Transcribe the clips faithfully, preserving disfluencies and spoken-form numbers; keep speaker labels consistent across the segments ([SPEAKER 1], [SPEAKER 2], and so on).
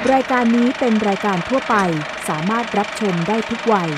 [SPEAKER 1] รายการนี้เป็นรายการทั่วไปสามารถรับชมได้ทุกวัย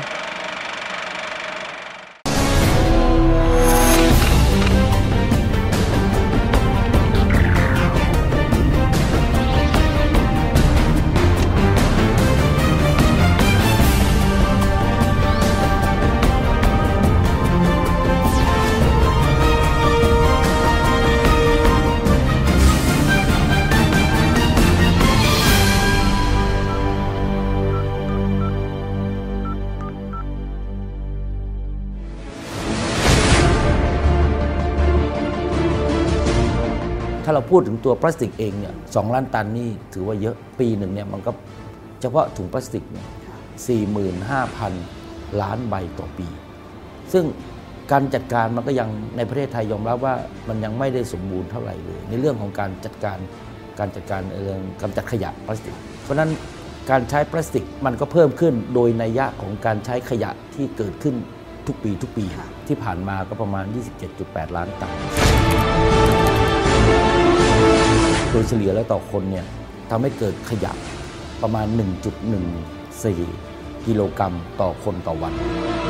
[SPEAKER 2] ถ้าเราพูดถึงตัวพลาสติกเองเนี่ยสองล้านตันนี่ถือว่าเยอะปีหนึ่งเนี่ยมันก็เฉพาะถุงพลาสติกเนี่ย สี่หมื่นห้าพัน ล้านใบต่อปีซึ่งการจัดการมันก็ยังในประเทศไทยยอมรับว่ามันยังไม่ได้สมบูรณ์เท่าไหร่เลยในเรื่องของการจัดการการจัดการเรื่องกำจัดขยะพลาสติกเพราะฉะนั้นการใช้พลาสติกมันก็เพิ่มขึ้นโดยนัยยะของการใช้ขยะที่เกิดขึ้นทุกปีทุกปีที่ผ่านมาก็ประมาณ ยี่สิบเจ็ดจุดแปด ล้านตันโดยเฉลี่ยแล้วต่อคนเนี่ยทำให้เกิดขยะประมาณ หนึ่งจุดหนึ่งสี่ กิโลกรัมต่อคนต่อวัน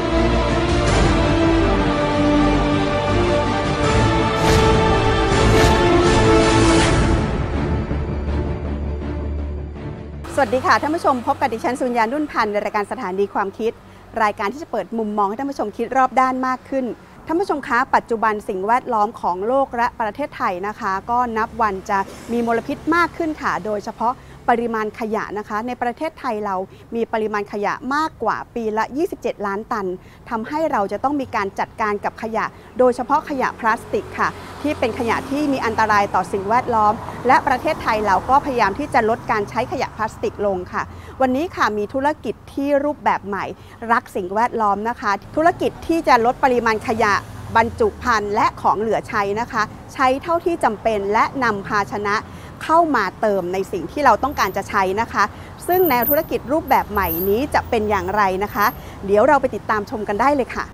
[SPEAKER 3] สวัสดีค่ะท่านผู้ชมพบกับดิฉันสุญญานุ่นพันธ์ในรายการสถานีความคิดรายการที่จะเปิดมุมมองให้ท่านผู้ชมคิดรอบด้านมากขึ้นท่านผู้ชมคะปัจจุบันสิ่งแวดล้อมของโลกและประเทศไทยนะคะก็นับวันจะมีมลพิษมากขึ้นค่ะโดยเฉพาะปริมาณขยะนะคะในประเทศไทยเรามีปริมาณขยะมากกว่าปีละยี่สิบเจ็ดล้านตันทำให้เราจะต้องมีการจัดการกับขยะโดยเฉพาะขยะพลาสติกค่ะที่เป็นขยะที่มีอันตรายต่อสิ่งแวดล้อมและประเทศไทยเราก็พยายามที่จะลดการใช้ขยะพลาสติกลงค่ะวันนี้ค่ะมีธุรกิจที่รูปแบบใหม่รักสิ่งแวดล้อมนะคะธุรกิจที่จะลดปริมาณขยะบรรจุภัณฑ์และของเหลือใช้นะคะใช้เท่าที่จำเป็นและนำภาชนะเข้ามาเติมในสิ่งที่เราต้องการจะใช้นะคะซึ่งแนวธุรกิจรูปแบบใหม่นี้จะเป็นอย่างไรนะคะเดี๋ยวเราไปติดตามชมกันได้เลยค่ะ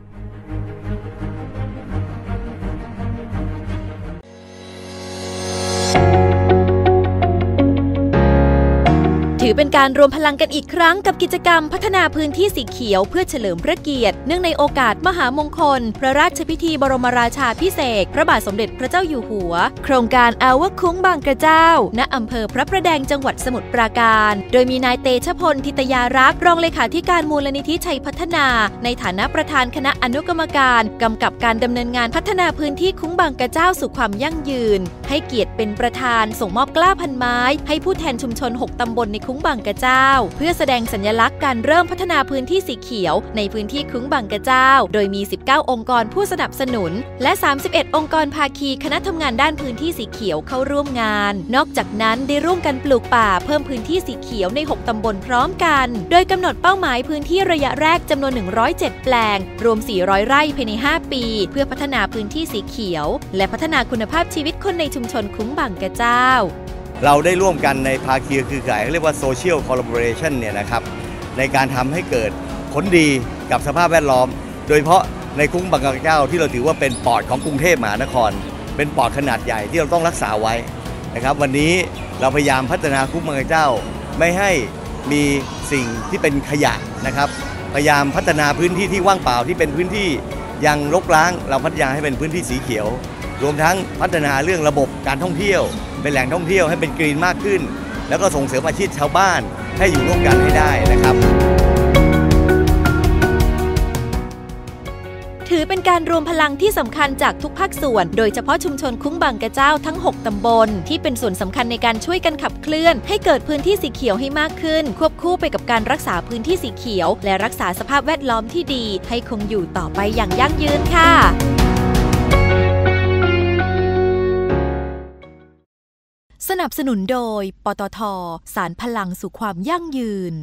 [SPEAKER 4] ถือเป็นการรวมพลังกันอีกครั้งกับกิจกรรมพัฒนาพื้นที่สีเขียวเพื่อเฉลิมพระเกียรติเนื่องในโอกาสมหามงคลพระราชพิธีบรมราชาภิเษกพระบาทสมเด็จพระเจ้าอยู่หัวโครงการอาวคุ้งบางกระเจ้าณอำเภอพระประแดงจังหวัดสมุทรปราการโดยมีนายเตชะพลทิตยารักษ์รองเลขาธิการมูลนิธิชัยพัฒนาในฐานะประธานคณะอนุกรรมการกำกับการดำเนินงานพัฒนาพื้นที่คุ้งบางกระเจ้าสู่ความยั่งยืนให้เกียรติเป็นประธานส่งมอบกล้าพันไม้ให้ผู้แทนชุมชนหกตำบลในคุ้งบางกระเจ้าเพื่อแสดงสัญลักษณ์การเริ่มพัฒนาพื้นที่สีเขียวในพื้นที่คุ้งบางกระเจ้าโดยมีสิบเก้าองค์กรผู้สนับสนุนและสามสิบเอ็ดองค์กรภาคีคณะทำงานด้านพื้นที่สีเขียวเข้าร่วมงานนอกจากนั้นได้ร่วมกันปลูกป่าเพิ่มพื้นที่สีเขียวในหกตำบลพร้อมกันโดยกำหนดเป้าหมายพื้นที่ระยะแรกจำนวนหนึ่งร้อยเจ็ดแปลงรวมสี่ร้อยไร่ภายในห้าปีเพื่อพัฒนาพื้นที่สีเขียวและพัฒนาคุณภาพชีวิตคนในชุมชนคุ้งบางกระเจ้า
[SPEAKER 5] เราได้ร่วมกันในภาคีเครือข่ายเรียกว่า Social Collaboration เนี่ยนะครับในการทำให้เกิดผลดีกับสภาพแวดล้อมโดยเฉพาะในคุ้งบางกระเจ้าที่เราถือว่าเป็นปอดของกรุงเทพมหานครเป็นปอดขนาดใหญ่ที่เราต้องรักษาไว้นะครับวันนี้เราพยายามพัฒนาคุ้งบางกระเจ้าไม่ให้มีสิ่งที่เป็นขยะนะครับพยายามพัฒนาพื้นที่ที่ว่างเปล่าที่เป็นพื้นที่ยังรกร้างเราพัฒนาให้เป็นพื้นที่สีเขียวรวมทั้งพัฒนาเรื่องระบบการท่องเที่ยวเป็นแหล่งท่องเที่ยวให้เป็นกรีนมากขึ้นแล้วก็ส่งเสริมอาชีพชาวบ้านให้อยู่ร่วมกันให้ได้นะครับ
[SPEAKER 4] ถือเป็นการรวมพลังที่สำคัญจากทุกภาคส่วนโดยเฉพาะชุมชนคุ้งบางกระเจ้าทั้งหกตำบลที่เป็นส่วนสำคัญในการช่วยกันขับเคลื่อนให้เกิดพื้นที่สีเขียวให้มากขึ้นควบคู่ไปกับการรักษาพื้นที่สีเขียวและรักษาสภาพแวดล้อมที่ดีให้คงอยู่ต่อไปอย่างยั่งยืนค่ะสนับสนุนโดยปตท.สานพลังสู่ความยั่งยืน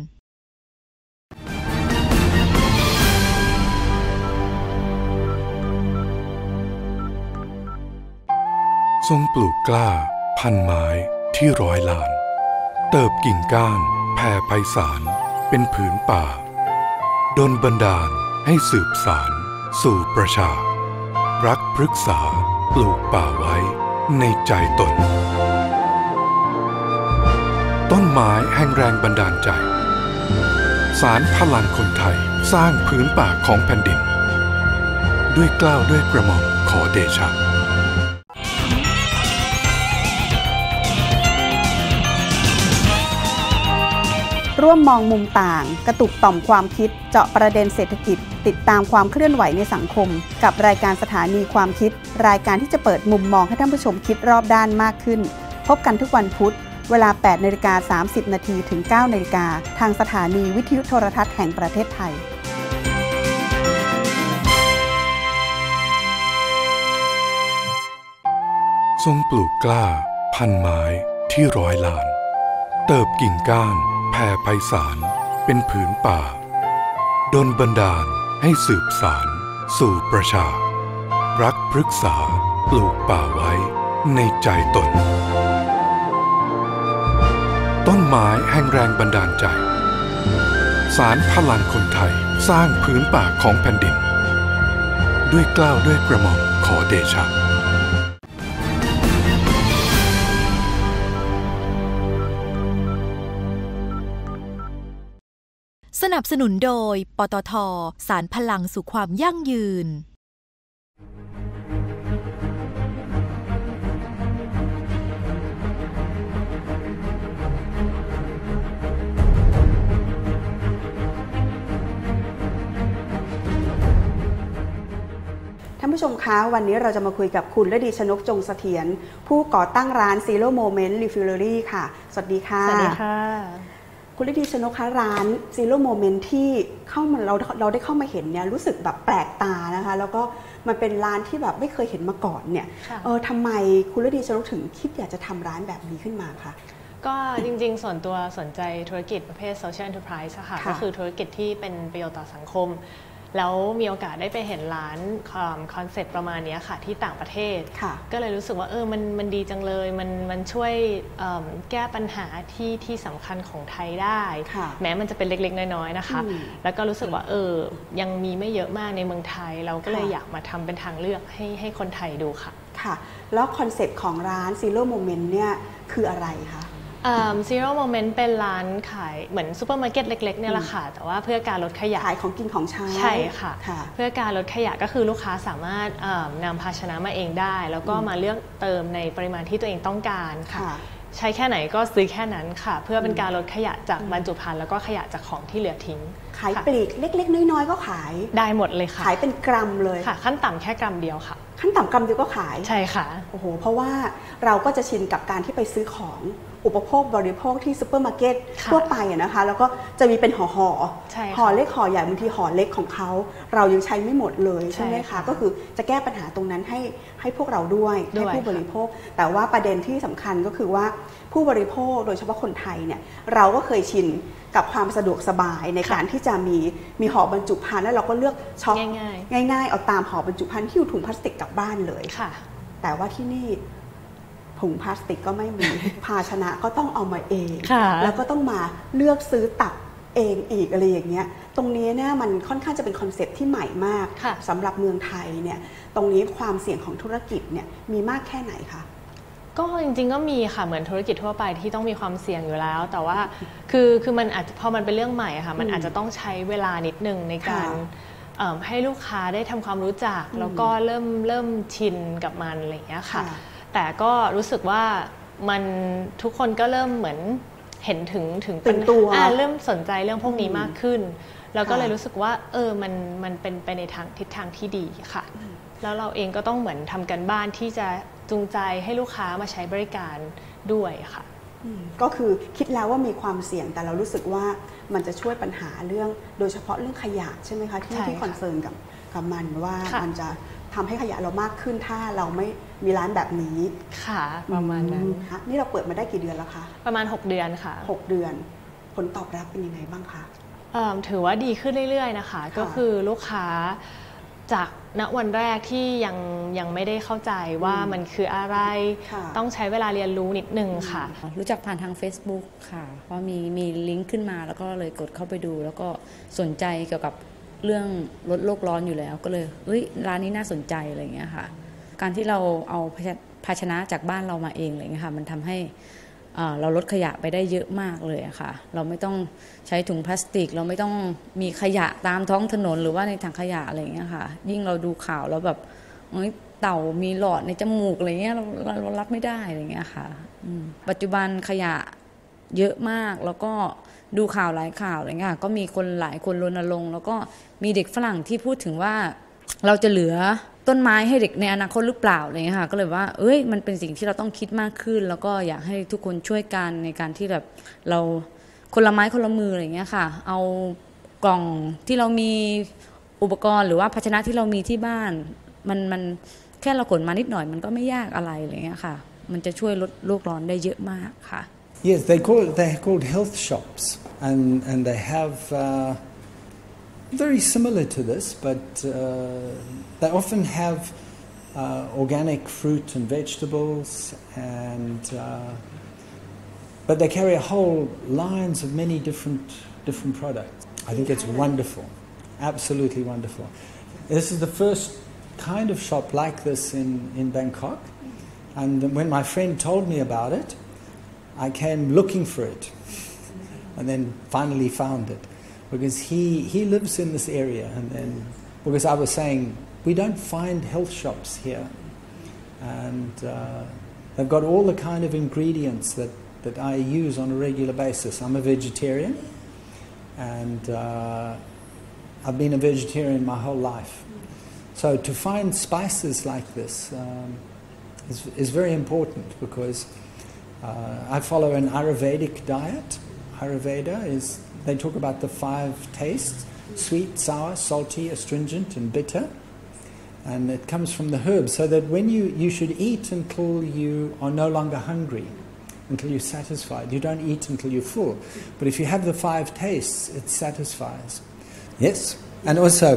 [SPEAKER 6] ทรงปลูกกล้าพันไม้ที่ร้อยล้านเติบกิ่งก้านแผ่ไพศาลเป็นผืนป่าดลบันดาลให้สืบสานสู่ประชารักพฤกษาปลูกป่าไว้ในใจตนต้นไม้แห่งแรงบันดาลใจสารพลังคนไทยสร้างพื้นป่าของแผ่นดินด้วยเกล้าด้วยกระหม่อมขอเดชะ
[SPEAKER 3] ร่วมมองมุมต่างกระตุกต่อมความคิดเจาะประเด็นเศรษฐกิจติดตามความเคลื่อนไหวในสังคมกับรายการสถานีความคิดรายการที่จะเปิดมุมมองให้ท่านผู้ชมคิดรอบด้านมากขึ้นพบกันทุกวันพุธเวลา แปดนาฬิกาสามสิบนาที ถึง เก้านาฬิกาทางสถานีวิทยุโทรทัศน์แห่งประเทศไทย
[SPEAKER 6] ทรงปลูกกล้าพันไม้ที่ร้อยล้านเติบกิ่งก้านแผ่ไพศาลเป็นผืนป่าดลบันดาลให้สืบสารสู่ประชารักพฤกษาปลูกป่าไว้ในใจตนต้นไม้แห่งแรงบันดาลใจสารพลังคนไทยสร้างพื้นป่าของแผ่นดินด้วยเกล้าด้วยกระหม่อมขอเดชะ
[SPEAKER 4] สนับสนุนโดยปตท.สารพลังสู่ความยั่งยืน
[SPEAKER 3] ท่านผู้ชมคะวันนี้เราจะมาคุยกับคุณฤดีชนกจงเสถียรผู้ก่อตั้งร้าน Zero Moment Refillery ค่ะสวัสดีค่ะ
[SPEAKER 7] สวัสดีค่ะ
[SPEAKER 3] คุณฤดีชนกคะร้าน Zero Moment ที่เข้ามาเราเราได้เข้ามาเห็นเนี่ยรู้สึกแบบแปลกตานะคะแล้วก็มันเป็นร้านที่แบบไม่เคยเห็นมาก่อนเนี่ยเออทำไมคุณฤดีชนกถึงคิดอยากจะทำร้านแบบนี้ขึ้นมาคะ
[SPEAKER 7] ก็จริงๆส่วนตัวสนใจธุรกิจประเภท Social Enterprise ค่ะก็คือธุรกิจที่เป็นประโยชน์ต่อสังคมแล้วมีโอกาสได้ไปเห็นร้านคอนเซ็ปต์ประมาณนี้ค่ะที่ต่างประเทศก็เลยรู้สึกว่าเออมันมันดีจังเลยมันมันช่วยแก้ปัญหาที่ที่สำคัญของไทยได้แม้มันจะเป็นเล็กๆน้อยๆนะคะแล้วก็รู้สึกว่าเออยังมีไม่เยอะมากในเมืองไทยเราก็เลยอยากมาทำเป็นทางเลือกให้ให้คนไทยดูค่ะ
[SPEAKER 3] ค่ะแล้วคอนเซ็ปต์ของร้าน Zero Moment เนี่ยคืออะไรคะ
[SPEAKER 7] Zero Moment เป็นร้านขายเหมือนซูเปอร์มาร์เก็ตเล็กๆเนี่ยแหละค่ะแต่ว่าเพื่อการลดขยะ
[SPEAKER 3] ขายของกินของใช้
[SPEAKER 7] ใช่ค่ะเพื่อการลดขยะก็คือลูกค้าสามารถนำภาชนะมาเองได้แล้วก็มาเลือกเติมในปริมาณที่ตัวเองต้องการค่ะใช้แค่ไหนก็ซื้อแค่นั้นค่ะเพื่อเป็นการลดขยะจากบรรจุภัณฑ์แล้วก็ขยะจากของที่เหลือทิ้ง
[SPEAKER 3] ขายปลีกเล็กๆน้อยๆก็ขาย
[SPEAKER 7] ได้หมดเลยค่ะ
[SPEAKER 3] ขายเป็นกรัมเลย
[SPEAKER 7] ค่ะขั้นต่ำแค่กรัมเดียวค่ะ
[SPEAKER 3] ขั้นต่ำกรัมเดียวก็ขาย
[SPEAKER 7] ใช่ค่ะ
[SPEAKER 3] โอ้โหเพราะว่าเราก็จะชินกับการที่ไปซื้อของอุปโภคบริโภคที่ซูเปอร์มาร์เก็ตทั่วไปนะคะแล้วก็จะมีเป็นห่อห่อห่อเล็กห่อใหญ่บางทีห่อเล็กของเขาเรายังใช้ไม่หมดเลยใช่ไหมคะก็คือจะแก้ปัญหาตรงนั้นให้ให้พวกเราด้วยให้ผู้บริโภคแต่ว่าประเด็นที่สำคัญก็คือว่าผู้บริโภคโดยเฉพาะคนไทยเนี่ยเราก็เคยชินกับความสะดวกสบายในการที่จะมีมีห่อบรรจุภัณฑ์แล้วเราก็เลือกช็อปง่ายๆง่ายๆเอาตามห่อบรรจุภัณฑ์ที่อยู่ถุงพลาสติกกลับบ้านเลยแต่ว่าที่นี่ถุงพลาสติกก็ไม่มี ภาชนะก็ต้องเอามาเองแล้วก็ต้องมาเลือกซื้อตักเองอีกอะไรอย่างเงี้ยตรงนี้เนี่ยมันค่อนข้างจะเป็นคอนเซ็ปต์ที่ใหม่มากสำหรับเมืองไทยเนี่ยตรงนี้ความเสี่ยงของธุรกิจเนี่ยมีมากแค่ไหนคะ
[SPEAKER 7] ก็จริงๆก็มีค่ะเหมือนธุรกิจทั่วไปที่ต้องมีความเสี่ยงอยู่แล้วแต่ว่าคือคือมันอาจจะพอมันเป็นเรื่องใหม่ค่ะมันอาจจะต้องใช้เวลานิดนึงในการให้ลูกค้าได้ทำความรู้จักแล้วก็เริ่มเริ่มชินกับมันอะไรอย่างเงี้ยค่ะแต่ก็รู้สึกว่ามันทุกคนก็เริ่มเหมือนเห็นถึงถึง
[SPEAKER 3] เป็นตัว
[SPEAKER 7] เริ่มสนใจเรื่องพวกนี้มากขึ้นแล้วก็เลยรู้สึกว่าเออมันมันเป็นไปในทางทิศทางที่ดีค่ะแล้วเราเองก็ต้องเหมือนทำกันบ้านที่จะจูงใจให้ลูกค้ามาใช้บริการด้วยค่ะ
[SPEAKER 3] ก็คือคิดแล้วว่ามีความเสี่ยงแต่เรารู้สึกว่ามันจะช่วยปัญหาเรื่องโดยเฉพาะเรื่องขยะใช่ไหมคะที่ที่คอนเซิร์นกับกับมันว่ามันจะทำให้ขยะเรามากขึ้นถ้าเราไม่มีร้านแบบนี้
[SPEAKER 7] ค่ะประมาณนั้น
[SPEAKER 3] นี่เราเปิดมาได้กี่เดือนแล้วคะ
[SPEAKER 7] ประมาณหกเดือนค่ะ
[SPEAKER 3] หกเดือนผลตอบรับเป็นยังไงบ้างคะ
[SPEAKER 7] ถือว่าดีขึ้นเรื่อยๆนะคะก็คือลูกค้าจากณวันแรกที่ยังยังไม่ได้เข้าใจว่ามันคืออะไรต้องใช้เวลาเรียนรู้นิดนึงค่ะ
[SPEAKER 8] รู้จักผ่านทาง Facebook ค่ะเพราะมีมีลิงก์ขึ้นมาแล้วก็เลยกดเข้าไปดูแล้วก็สนใจเกี่ยวกับเรื่องลดโลกร้อนอยู่แล้วก็เลยเฮ้ยร้านนี้น่าสนใจอะไรอย่างเงี้ยค่ะการที่เราเอาภาชนะจากบ้านเรามาเองอะไรเงี้ยค่ะมันทำให้เราลดขยะไปได้เยอะมากเลยอะค่ะเราไม่ต้องใช้ถุงพลาสติกเราไม่ต้องมีขยะตามท้องถนนหรือว่าในถังขยะอะไรอย่างเงี้ยค่ะยิ่งเราดูข่าวแล้วแบบเต่ามีหลอดในจมูกอะไรเงี้ยเราเรารับไม่ได้อะไรเงี้ยค่ะปัจจุบันขยะเยอะมากแล้วก็ดูข่าวหลายข่าวอะไรเงี้ยก็มีคนหลายคนรณรงค์แล้วก็มีเด็กฝรั่งที่พูดถึงว่าเราจะเหลือต้นไม้ให้เด็กในอนาคตหรือเปล่าอะไรเงี้ยค่ะก็เลยว่าเอ้ยมันเป็นสิ่งที่เราต้องคิดมากขึ้นแล้วก็อยากให้ทุกคนช่วยกันในการที่แบบเราคนละไม้คนละมืออะไรเงี้ยค่ะเอากล่องที่เรามีอุปกรณ์หรือว่าภาชนะที่เรามีที่บ้านมันมันแค่เราขนมานิดหน่อยมันก็ไม่ยากอะไรอะไรเงี้ยค่ะมันจะช่วยลดโลกร้อนได้เยอะมากค่ะ
[SPEAKER 9] Yes, they call they're called health shops, and and they have uh, very similar to this, but uh, they often have uh, organic fruit and vegetables, and uh, but they carry a whole lines of many different different products. I think it's wonderful, absolutely wonderful. This is the first kind of shop like this in in Bangkok, and when my friend told me about it, I came looking for it, and then finally found it, because he he lives in this area, and then because I was saying we don't find health shops here, and uh, they've got all the kind of ingredients that that I use on a regular basis. I'm a vegetarian, and uh, I've been a vegetarian my whole life. So to find spices like this um, is, is very important because uh, I follow an Ayurvedic diet. Ayurveda is, they talk about the five tastes, sweet, sour, salty, astringent and bitter. And it comes from the herbs, so that when you, you should eat until you are no longer hungry, until you're satisfied. You don't eat until you're full. But if you have the five tastes, it satisfies. Yes, and also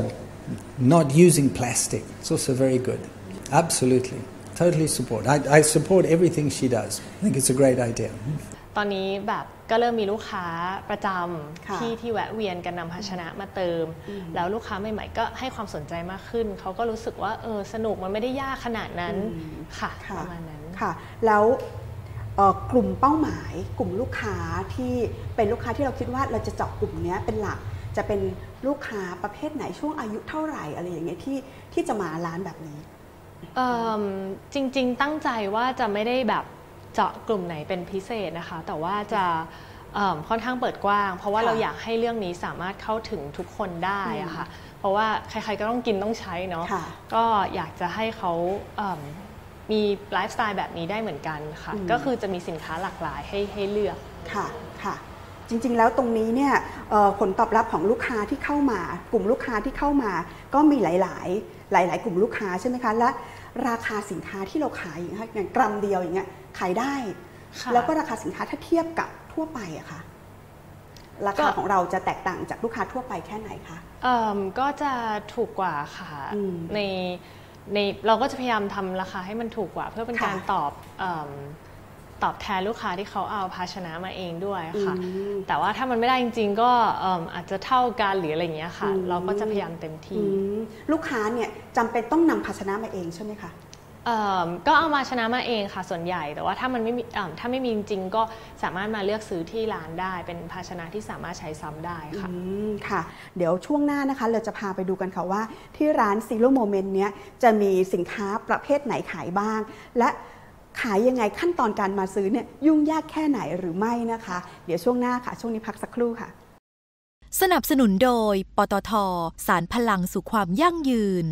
[SPEAKER 9] not using plastic. It's also very good. Absolutely. Totally support. I, I support everything she does. I think it's a great idea.
[SPEAKER 7] ตอนนี้แบบก็เริ่มมีลูกค้าประจำที่ที่แวะเวียนกันนำภาชนะมาเติมแล้วลูกค้าใหม่ๆก็ให้ความสนใจมากขึ้นเขาก็รู้สึกว่าเออสนุกมันไม่ได้ยากขนาดนั้นค่ะประมาณนั้น
[SPEAKER 3] ค่ะแล้วกลุ่มเป้าหมายกลุ่มลูกค้าที่เป็นลูกค้าที่เราคิดว่าเราจะเจาะกลุ่มนี้เป็นหลักจะเป็นลูกค้าประเภทไหนช่วงอายุเท่าไหร่อะไรอย่างเงี้ยที่ที่จะมาร้านแบบนี้
[SPEAKER 7] จริงๆตั้งใจว่าจะไม่ได้แบบเจาะกลุ่มไหนเป็นพิเศษนะคะแต่ว่าจะค่อนข้างเปิดกว้างเพราะว่าเราอยากให้เรื่องนี้สามารถเข้าถึงทุกคนได้อะค่ะเพราะว่าใครๆก็ต้องกินต้องใช้เนาะก็อยากจะให้เขามีไลฟ์สไตล์แบบนี้ได้เหมือนกันค่ะก็คือจะมีสินค้าหลากหลายให้ให้เลือก
[SPEAKER 3] ค่ะค่ะจริงๆแล้วตรงนี้เนี่ยผลตอบรับของลูกค้าที่เข้ามากลุ่มลูกค้าที่เข้ามาก็มีหลายๆหลายๆกลุ่มลูกค้าใช่ไหมคะและราคาสินค้าที่เราขายอย่างกรัมเดียวอย่างเงี้ยขายได้แล้วก็ราคาสินค้าถ้าเทียบกับทั่วไปอะค่ะราคาของเราจะแตกต่างจากลูกค้าทั่วไปแค่ไหนคะ
[SPEAKER 7] ก็จะถูกกว่าค่ะในในเราก็จะพยายามทำราคาให้มันถูกกว่าเพื่อเป็นการตอบตอบแทนลูกค้าที่เขาเอาภาชนะมาเองด้วยค่ะแต่ว่าถ้ามันไม่ได้จริงๆก็อาจจะเท่ากันหรืออะไรอย่างเงี้ยค่ะเราก็จะพยายามเต็มที่
[SPEAKER 3] ลูกค้าเนี่ยจำเป็นต้องนำภาชนะมาเองใช่ไหมคะ
[SPEAKER 7] ก็เอามาชนะมาเองค่ะส่วนใหญ่แต่ว่าถ้ามันไม่มีถ้าไม่มีจริงๆก็สามารถมาเลือกซื้อที่ร้านได้เป็นภาชนะที่สามารถใช้ซ้ำได้ค่ะ
[SPEAKER 3] ค่ะเดี๋ยวช่วงหน้านะคะเราจะพาไปดูกันค่ะว่าที่ร้าน Zero Moment เนี้ยจะมีสินค้าประเภทไหนขายบ้างและขายยังไงขั้นตอนการมาซื้อเนี่ยยุ่งยากแค่ไหนหรือไม่นะคะเดี๋ยวช่วงหน้าค่ะช่วงนี้พักสักครู่ค่ะ
[SPEAKER 4] สนับสนุนโดยปตท.สานพลังสู่ความยั่งยืน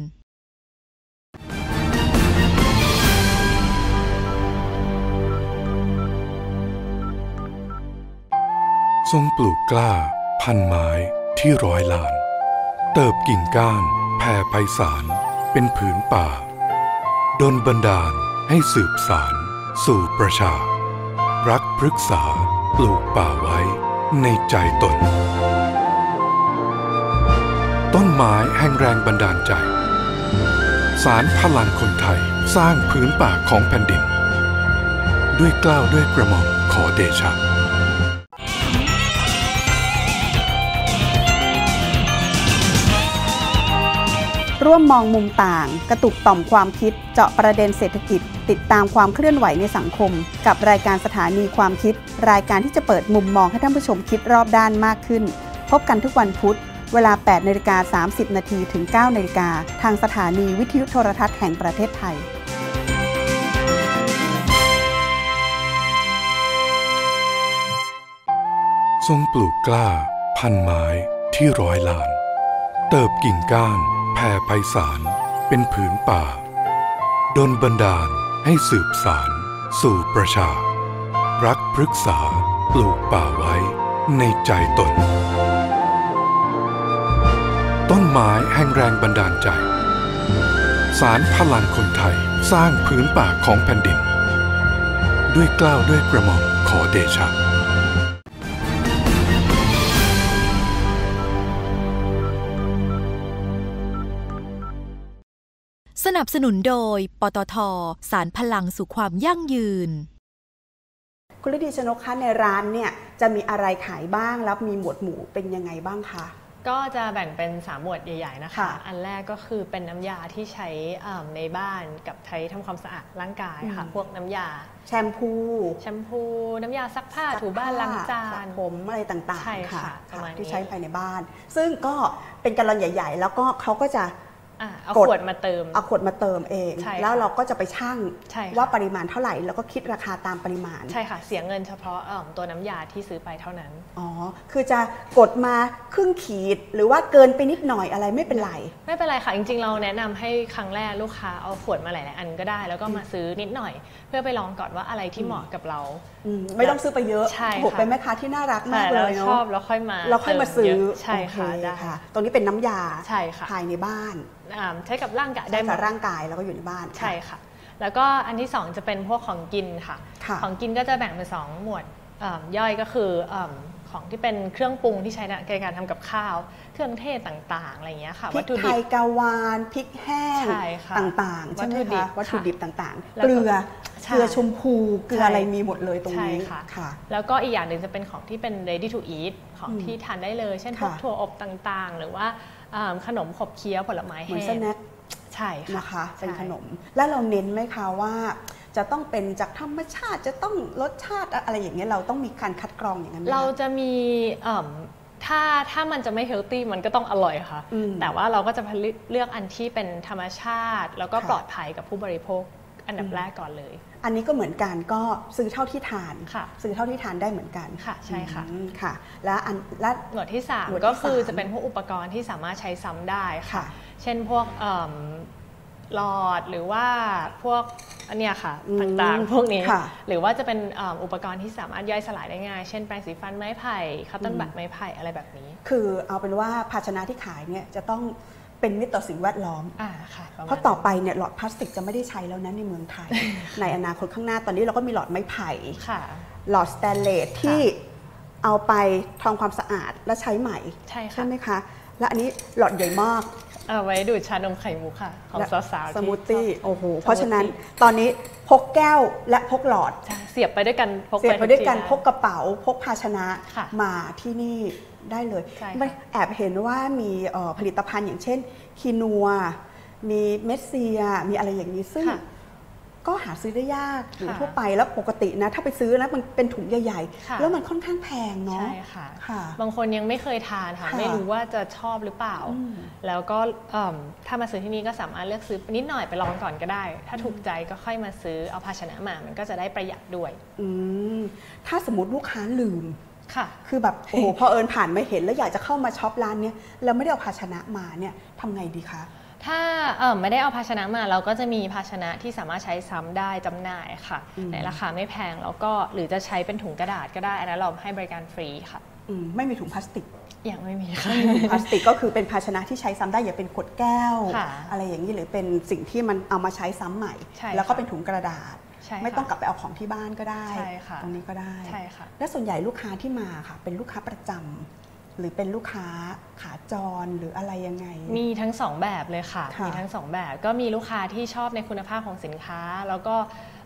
[SPEAKER 6] ทรงปลูกกล้าพันไม้ที่ร้อยล้านเติบกิ่งก้านแผ่ไพศาลเป็นผืนป่าดลบันดาลให้สืบสารสู่ประชารักพฤกษาปลูกป่าไว้ในใจตนต้นไม้แห่งแรงบันดาลใจสารพลังคนไทยสร้างผืนป่าของแผ่นดินด้วยเกล้าด้วยกระหม่อมขอเดชะ
[SPEAKER 3] ร่วมมองมุมต่างกระตุกต่อมความคิดเจาะประเด็นเศรษฐกิจติดตามความเคลื่อนไหวในสังคมกับรายการสถานีความคิดรายการที่จะเปิดมุมมองให้ท่านผู้ชมคิดรอบด้านมากขึ้นพบกันทุกวันพุธเวลา แปดนาฬิกาสามสิบนาที ถึง เก้านาฬิกาทางสถานีวิทยุโทรทัศน์แห่งประเทศไทย
[SPEAKER 6] ทรงปลูกกล้าพันไม้ที่ร้อยล้านเติบกิ่งก้านแผ่ไพศาลเป็นผืนป่าดลบันดาลให้สืบสารสู่ประชารักพฤกษาปลูกป่าไว้ในใจตนต้นไม้แห่งแรงบันดาลใจสารพลังคนไทยสร้างผืนป่าของแผ่นดินด้วยเกล้าด้วยกระหม่อมขอเดชะ
[SPEAKER 4] สนับสนุนโดยปตท.สารพลังสู่ความยั่งยืน
[SPEAKER 3] คุณฤดีชนกคะในร้านเนี่ยจะมีอะไรขายบ้างแล้วมีหมวดหมู่เป็นยังไงบ้างคะ
[SPEAKER 7] ก็จะแบ่งเป็นสามหมวดใหญ่ๆนะคะอันแรกก็คือเป็นน้ำยาที่ใช้ในบ้านกับใช้ทำความสะอาดร่างกายค่ะพวกน้ำยา
[SPEAKER 3] แชมพู
[SPEAKER 7] แชมพูน้ำยาซักผ้าถูบ้านล้างจาน
[SPEAKER 3] ผมอะไรต่างๆค่ะที่ใช้ภายในบ้าน ซึ่งก็เป็นแกลลอนใหญ่ๆแล้วก็เขาก็จะ
[SPEAKER 7] เอาขวดมาเติม
[SPEAKER 3] เอาขวดมาเติมเองแล้วเราก็จะไปชั่งว่าปริมาณเท่าไหร่แล้วก็คิดราคาตามปริมาณ
[SPEAKER 7] ใช่ค่ะเสียเงินเฉพาะตัวน้ำยาที่ซื้อไปเท่านั้น
[SPEAKER 3] อ๋อคือจะกดมาครึ่งขีดหรือว่าเกินไปนิดหน่อยอะไรไม่เป็นไร
[SPEAKER 7] ไม่เป็นไรค่ะจริงๆเราแนะนำให้ครั้งแรกลูกค้าเอาขวดมาหลายๆอันก็ได้แล้วก็มาซื้อนิดหน่อยเพื่อไปลองก่อนว่าอะไรที่เหมาะกับเรา
[SPEAKER 3] ไม่ต้องซื้อไปเยอะ
[SPEAKER 7] ใช่
[SPEAKER 3] ค่ะเป็นแม่ค้าที่น่ารักมากเลยเนาะ
[SPEAKER 7] ชอบแล้วค่อยมา
[SPEAKER 3] เราค่อยมาซื้อ
[SPEAKER 7] ใช่ค่ะได้ค่ะ
[SPEAKER 3] ตรงนี้เป็นน้ำยา
[SPEAKER 7] ใช่ค่ะ
[SPEAKER 3] ภายในบ้าน
[SPEAKER 7] ใช้กับร่างกาย
[SPEAKER 3] ได้กับร่างกายแล้วก็อยู่ในบ้าน
[SPEAKER 7] ใช่ค่ะแล้วก็อันที่สองจะเป็นพวกของกินค่ะของกินก็จะแบ่งเป็นสองหมวดย่อยก็คือของที่เป็นเครื่องปรุงที่ใช้ในการทำกับข้าวเครื่องเทศต่างๆอะไรอย่างเงี้ยค่ะ
[SPEAKER 3] วัตถุดิบพริกไทยกาวานพริกแห้งต่างๆใช่ไหมคะวัตถุดิบต่างๆเกลือเกลือชมพูเกลืออะไรมีหมดเลยตรงนี้
[SPEAKER 7] ค่ะแล้วก็อีกอย่างหนึ่งจะเป็นของที่เป็น ready to eat ของที่ทานได้เลยเช่นพวกถั่วอบต่างๆหรือว่าขนมขบเคี้ยวผลไม้แห้ง
[SPEAKER 3] เหมือนสแน็ค
[SPEAKER 7] ใช่
[SPEAKER 3] นะคะเป็นขนมแล้วเราเน้นไหมคะว่าจะต้องเป็นจากธรรมชาติจะต้องรสชาติอะไรอย่างเงี้ยเราต้องมีการคัดกรองอย่างนั้น
[SPEAKER 7] เราจะมีถ้าถ้ามันจะไม่เฮลตี้มันก็ต้องอร่อยค่ะแต่ว่าเราก็จะเลือกอันที่เป็นธรรมชาติแล้วก็ปลอดภัยกับผู้บริโภคอันดับแรกก่อนเลย
[SPEAKER 3] อันนี้ก็เหมือนกันก็ซื้อเท่าที่ทานซื้อเท่าที่ทานได้เหมือนกัน
[SPEAKER 7] ค่ะใช่ค่ะ
[SPEAKER 3] ค่ะแล้วอันและ
[SPEAKER 7] หมวดที่สามก็คือจะเป็นพวกอุปกรณ์ที่สามารถใช้ซ้ำได้ค่ะเช่นพวกหลอดหรือว่าพวกอันเนี้ยค่ะต่างๆพวกนี้หรือว่าจะเป็นอุปกรณ์ที่สามารถย่อยสลายได้ง่ายเช่นแปรงสีฟันไม้ไผ่คัตเติ้ลบัตไม้ไผ่อะไรแบบนี้
[SPEAKER 3] คือเอาเป็นว่าภาชนะที่ขายเนี่ยจะต้องเป็นมิตรต่อสิ่งแวดล้อม
[SPEAKER 7] อ่าค่ะ
[SPEAKER 3] เพราะต่อไปเนี่ยหลอดพลาสติกจะไม่ได้ใช้แล้วนะในเมืองไทย ในอนาคตข้างหน้าตอนนี้เราก็มีหลอดไม้ไผ่หลอดสแตนเลสที่เอาไปทำความสะอาดและใช้ใหม่
[SPEAKER 7] ใช่
[SPEAKER 3] ใช่ไหมคะและอันนี้หลอดใหญ่มาก
[SPEAKER 7] เอาไว้ดูดชานมไข่มุกค่ะของสาวๆ
[SPEAKER 3] สมูทตี้โอ้โหเพราะฉะนั้นตอนนี้พกแก้วและพกหลอด
[SPEAKER 7] เสียบไปด้วยกันพก
[SPEAKER 3] เสียบไปด้วยกันพกกระเป๋าพกภาชนะมาที่นี่ได้เลยแอบเห็นว่ามีผลิตภัณฑ์อย่างเช่นคีนัวมีเมสเซียมีอะไรอย่างนี้ซึ่งก็หาซื้อได้ยากอยู่ทั่วไปแล้วปกตินะถ้าไปซื้อนะมันเป็นถุงใหญ่ๆแล้วมันค่อนข้างแพงเนาะ
[SPEAKER 7] ใช่ค่ะบางคนยังไม่เคยทานค่ะไม่รู้ว่าจะชอบหรือเปล่าแล้วก็ถ้ามาซื้อที่นี่ก็สามารถเลือกซื้อนิดหน่อยไปลองก่อนก็ได้ถ้าถูกใจก็ค่อยมาซื้อเอาภาชนะมามันก็จะได้ประหยัดด้วย
[SPEAKER 3] ถ้าสมมติลูกค้าลืมคือแบบโอ้โหพอเอิญผ่านไม่เห็นแล้วอยากจะเข้ามาช็อปร้านนี้แล้วไม่ได้เอาภาชนะมาเนี่ยทำไงดีคะ
[SPEAKER 7] ถ้าเออไม่ได้เอาภาชนะมาเราก็จะมีภาชนะที่สามารถใช้ซ้ำได้จำหน่ายค่ะในราคาไม่แพงแล้วก็หรือจะใช้เป็นถุงกระดาษก็ได้อันนั้นเราให้บริการฟรีค่ะ
[SPEAKER 3] ไม่มีถุงพลาสติก
[SPEAKER 7] ยังไม่มีค่ะ
[SPEAKER 3] พลาสติกก็คือเป็นภาชนะที่ใช้ซ้ำได้อย่าเป็นขวดแก้วอะไรอย่างนี้หรือเป็นสิ่งที่มันเอามาใช้ซ้ำใหม่แล้วก็เป็นถุงกระดาษไม่ต้องกลับไปเอาของที่บ้านก็ได้ตรงนี้ก็ได้
[SPEAKER 7] ใช่ค่ะ
[SPEAKER 3] และส่วนใหญ่ลูกค้าที่มาค่ะเป็นลูกค้าประจำหรือเป็นลูกค้าขาจรหรืออะไรยังไง
[SPEAKER 7] มีทั้งสองแบบเลยค่ะมีทั้งสองแบบก็มีลูกค้าที่ชอบในคุณภาพของสินค้าแล้วก็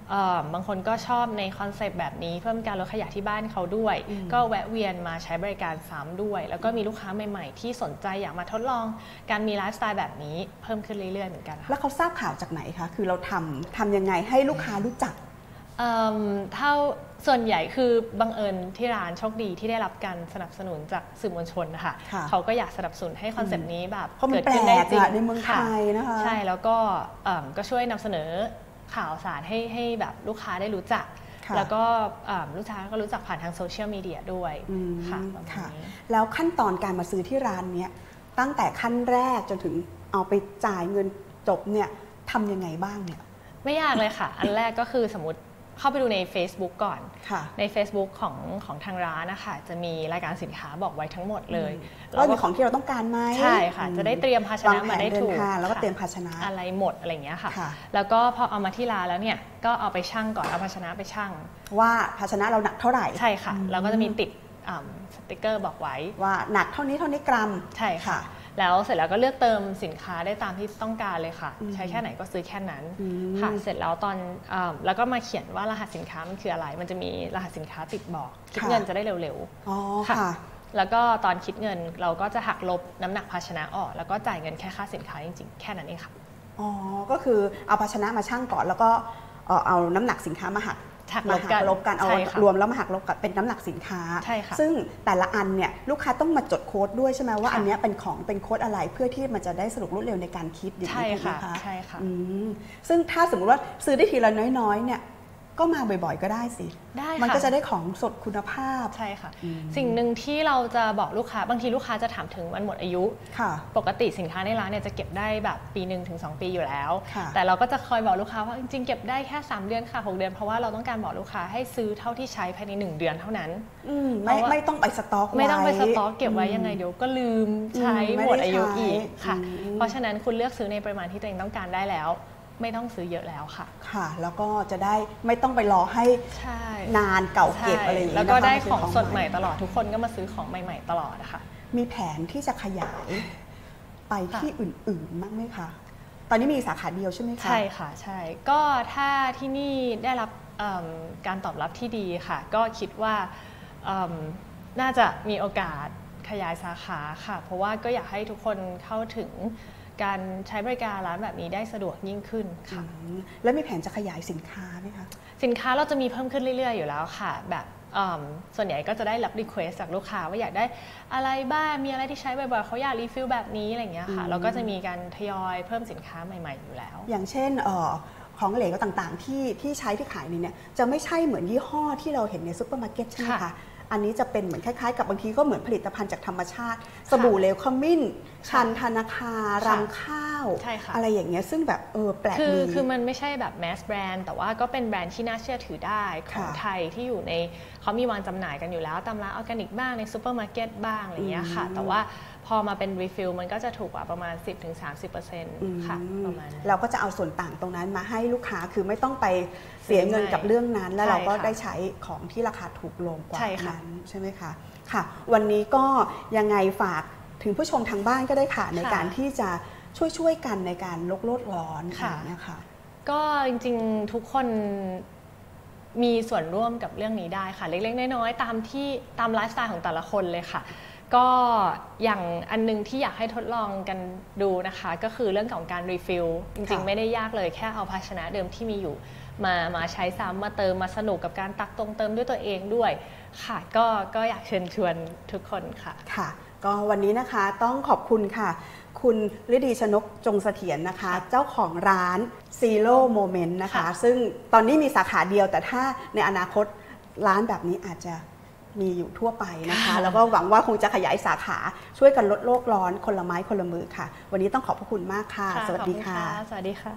[SPEAKER 7] บางคนก็ชอบในคอนเซปต์แบบนี้เพิ่มการลดขยะที่บ้านเขาด้วยก็แวะเวียนมาใช้บริการซ้ำด้วยแล้วก็มีลูกค้าใหม่ๆที่สนใจอยากมาทดลองการมีไลฟ์สไตล์แบบนี้เพิ่มขึ้นเรื่อยๆเหมือนกัน
[SPEAKER 3] แล้วเขาทราบข่าวจากไหนคะคือเราทำทำยังไงให้ลูกค้ารู้จัก
[SPEAKER 7] เท่าส่วนใหญ่คือบังเอิญที่ร้านโชคดีที่ได้รับการสนับสนุนจากสื่อมวลชนนะคะเขาก็อยากสนับสนุนให้คอนเซปต์นี้แบบ
[SPEAKER 3] เกิดขึ้นได้จริงในเมืองไทยนะคะ
[SPEAKER 7] ใช่แล้วก็ก็ช่วยนำเสนอข่าวสารให้ให้แบบลูกค้าได้รู้จักแล้วก็ลูกค้าก็รู้จักผ่านทางโซเชียลมีเดียด้วยค่ะ
[SPEAKER 3] แล้วขั้นตอนการมาซื้อที่ร้านเนี้ยตั้งแต่ขั้นแรกจนถึงเอาไปจ่ายเงินจบเนี่ยทำยังไงบ้างเนี่ย
[SPEAKER 7] ไม่ยากเลยค่ะอันแรกก็คือสมมติเข้าไปดูใน Facebook ก่อนใน Facebook ของของทางร้านนะคะจะมีรายการสินค้าบอกไว้ทั้งหมดเลย
[SPEAKER 3] แล้วมีของที่เราต้องการไหม
[SPEAKER 7] ใช่ค่ะจะได้เตรียมภาชนะมาได้ถูก
[SPEAKER 3] แล้วก็เตรียมภาชนะ
[SPEAKER 7] อะไรหมดอะไรอย่างเงี้ยค่ะแล้วก็พอเอามาที่ร้านแล้วเนี่ยก็เอาไปชั่งก่อนเอาภาชนะไปชั่ง
[SPEAKER 3] ว่าภาชนะเราหนักเท่าไหร่
[SPEAKER 7] ใช่ค่ะแล้วก็จะมีติดสติกเกอร์บอกไว้
[SPEAKER 3] ว่าหนักเท่านี้เท่านี้กรัม
[SPEAKER 7] ใช่ค่ะแล้วเสร็จแล้วก็เลือกเติมสินค้าได้ตามที่ต้องการเลยค่ะใช้แค่ไหนก็ซื้อแค่นั้นค่ะเสร็จแล้วตอนแล้วก็มาเขียนว่ารหัสสินค้ามันคืออะไรมันจะมีรหัสสินค้าติดบอกคิดเงินจะได้เร็ว
[SPEAKER 3] ๆค่ะ
[SPEAKER 7] แล้วก็ตอนคิดเงินเราก็จะหักลบน้ำหนักภาชนะออกแล้วก็จ่ายเงินแค่ค่าสินค้าจริงๆแค่นั้นเองค่ะ
[SPEAKER 3] อ๋อก็คือเอาภาชนะมาชั่งก่อนแล้วก็เอาน้ำหนักสินค้ามาหักมาหักลบกันเอารวมแล้วมาหักลบกันเป็นน้ำหนักสินค้าซึ่งแต่ละอันเนี่ยลูกค้าต้องมาจดโค้ดด้วยใช่ไหมว่าอันนี้เป็นของเป็นโค้ดอะไรเพื่อที่มันจะได้สรุปรวดเร็วในการคิด
[SPEAKER 7] อย่างนี้นะคะใช่ค่ะ
[SPEAKER 3] ซึ่งถ้าสมมติว่าซื้อได้ทีละน้อยๆเนี่ยก็มาบ่อยๆก็ได้สิ
[SPEAKER 7] ได้
[SPEAKER 3] มันก็จะได้ของสดคุณภาพ
[SPEAKER 7] ใช่ค่ะสิ่งหนึ่งที่เราจะบอกลูกค้าบางทีลูกค้าจะถามถึงวันหมดอายุปกติสินค้าในร้านเนี่ยจะเก็บได้แบบปีหนึ่งถึงสองปีอยู่แล้วแต่เราก็จะคอยบอกลูกค้าว่าจริงๆเก็บได้แค่สามเดือนค่ะหกเดือนเพราะว่าเราต้องการบอกลูกค้าให้ซื้อเท่าที่ใช้ภายในหนึ่งเดือนเท่านั้น
[SPEAKER 3] ไม่ไม่ต้องไปสต็อก
[SPEAKER 7] ไม่ต้องไปสต็อกเก็บไว้ยังไงเดี๋ยวก็ลืมใช้หมดอายุอีกค่ะเพราะฉะนั้นคุณเลือกซื้อในปริมาณที่ตัวเองต้องการได้แล้วไม่ต้องซื้อเยอะแล้วค่ะ
[SPEAKER 3] ค่ะแล้วก็จะได้ไม่ต้องไปรอให้นานเก่าเก็บอะไรอย่างนี้
[SPEAKER 7] แล้วก็ได้ของสดใหม่ตลอดทุกคนก็มาซื้อของใหม่ๆตลอดนะคะ
[SPEAKER 3] มีแผนที่จะขยายไปที่อื่นๆบ้างไหมคะตอนนี้มีสาขาเดียวใช่ไหมคะ
[SPEAKER 7] ใช่ค่ะใช่ก็ถ้าที่นี่ได้รับการตอบรับที่ดีค่ะก็คิดว่าน่าจะมีโอกาสขยายสาขาค่ะเพราะว่าก็อยากให้ทุกคนเข้าถึงการใช้บริการร้านแบบนี้ได้สะดวกยิ่งขึ้นค่ะ
[SPEAKER 3] แล้วมีแผนจะขยายสินค้าไหมคะ
[SPEAKER 7] สินค้าเราจะมีเพิ่มขึ้นเรื่อยๆอยู่แล้วค่ะแบบส่วนใหญ่ก็จะได้รับรีเควสจากลูกค้าว่าอยากได้อะไรบ้างมีอะไรที่ใช้บ่อยๆเขาอยากรีฟิลแบบนี้อะไรอย่างเงี้ยค่ะเราก็จะมีการทยอยเพิ่มสินค้าใหม่ๆอยู่แล้ว
[SPEAKER 3] อย่างเช่นของเหลวต่างๆที่ที่ใช้ที่ขายนี่เนี่ยจะไม่ใช่เหมือนยี่ห้อที่เราเห็นในซุปเปอร์มาร์เก็ตใช่ไหมคะอันนี้จะเป็นเหมือนคล้ายๆกับบางทีก็เหมือนผลิตภัณฑ์จากธรรมชาติสบู่เหลวขมิ้นชันธนาคารำข้าวอะไรอย่างเงี้ยซึ่งแบบเออแปลกดี
[SPEAKER 7] คือมันไม่ใช่แบบแมสแบรนด์แต่ว่าก็เป็นแบรนด์ที่น่าเชื่อถือได้ของไทยที่อยู่ในเขามีวางจำหน่ายกันอยู่แล้วตามร้านออร์แกนิกบ้างในซูเปอร์มาร์เก็ตบ้างอะไรอย่างเงี้ยค่ะแต่ว่าพอมาเป็นรีฟิลมันก็จะถูกกว่าประมาณ สิบถึงสามสิบเปอร์เซ็นต์ ค่ะประมาณ
[SPEAKER 3] เราก็จะเอาส่วนต่างตรงนั้นมาให้ลูกค้าคือไม่ต้องไปเสียเงินกับเรื่องนั้นแล้วเราก็ได้ใช้ของที่ราคาถูกลงกว่านั้นใช่ไหมคะค่ะวันนี้ก็ยังไงฝากถึงผู้ชมทางบ้านก็ได้ค่ะในการที่จะช่วยๆกันในการลดโลกร้อนนะคะ
[SPEAKER 7] ก็จริงๆทุกคนมีส่วนร่วมกับเรื่องนี้ได้ค่ะเล็กๆน้อยๆตามที่ตามไลฟ์สไตล์ของแต่ละคนเลยค่ะก็อย่างอันนึงที่อยากให้ทดลองกันดูนะคะก็คือเรื่องของการรีฟิลจริงๆไม่ได้ยากเลยแค่เอาภาชนะเดิมที่มีอยู่มามาใช้ซ้ำมาเติมมาสนุกกับการตักตรงเติมด้วยตัวเองด้วยค่ะก็ก็อยากเชิญชวนทุกคนค่ะ
[SPEAKER 3] ค่ะก็วันนี้นะคะต้องขอบคุณค่ะคุณฤดีชนกจงเสถียรนะคะเจ้าของร้าน Zero Moment นะคะซึ่งตอนนี้มีสาขาเดียวแต่ถ้าในอนาคตร้านแบบนี้อาจจะมีอยู่ทั่วไปนะคะแล้วก็หวังว่าคงจะขยายสาขาช่วยกันลดโลกร้อนคนละไม้คนละมือค่ะวันนี้ต้องขอบพระคุณมากค่ะสวัสดีค่ะ
[SPEAKER 7] สวัสดีค่ะ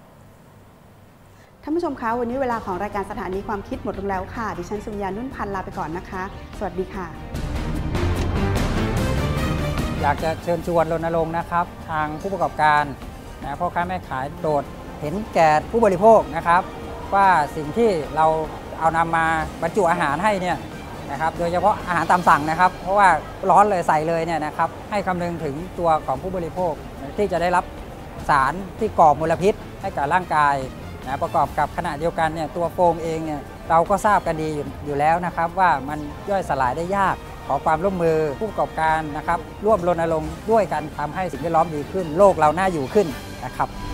[SPEAKER 3] ท่านผู้ชมคะวันนี้เวลาของรายการสถานีความคิดหมดลงแล้วค่ะดิฉันสุญญา นุ่นพันธ์ลาไปก่อนนะคะสวัสดีค่ะ
[SPEAKER 10] อยากจะเชิญชวนรณรงค์นะครับทางผู้ประกอบการนะพ่อค้าแม่ขายโดดเห็นแก่ผู้บริโภคนะครับว่าสิ่งที่เราเอานำมาบรรจุอาหารให้เนี่ยนะครับโดยเฉพาะอาหารตามสั่งนะครับเพราะว่าร้อนเลยใส่เลยเนี่ยนะครับให้คำนึงถึงตัวของผู้บริโภคที่จะได้รับสารที่ก่อมลพิษให้กับร่างกายนะประกอบกับขณะเดียวกันเนี่ยตัวโฟมเองเนี่ยเราก็ทราบกันดีอยู่แล้วนะครับว่ามันย่อยสลายได้ยากขอความร่วมมือผู้ประกอบการนะครับร่วมรณรงค์ด้วยกันทำให้สิ่งแวดล้อมดีขึ้นโลกเราน่าอยู่ขึ้นนะครับ